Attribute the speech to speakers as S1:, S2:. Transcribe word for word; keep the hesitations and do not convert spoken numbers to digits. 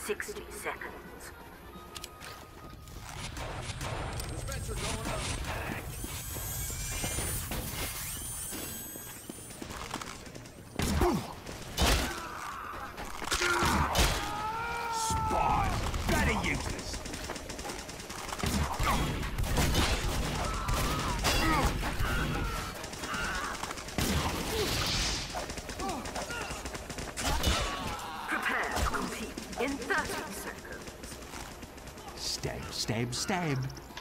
S1: sixty seconds.
S2: Dispenser going up.
S3: Spawn! Better useless!
S1: Prepare to compete in thirty seconds.
S3: Stab, stab, stab.